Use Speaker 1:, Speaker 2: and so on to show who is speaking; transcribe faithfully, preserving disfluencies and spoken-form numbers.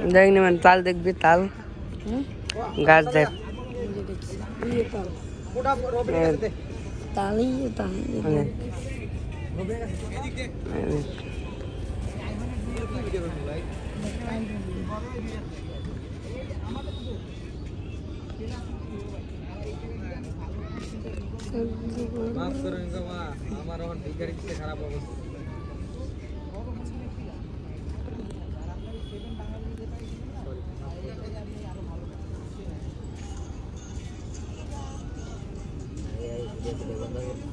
Speaker 1: দেখ নি মানে তাল দেখবি তাল গাছ দেখ
Speaker 2: তালই তাল
Speaker 3: মাফ করেন গো মা, আমার এখন ভিখারি দিতে খারাপ অবস্থা। Sorry, maaf.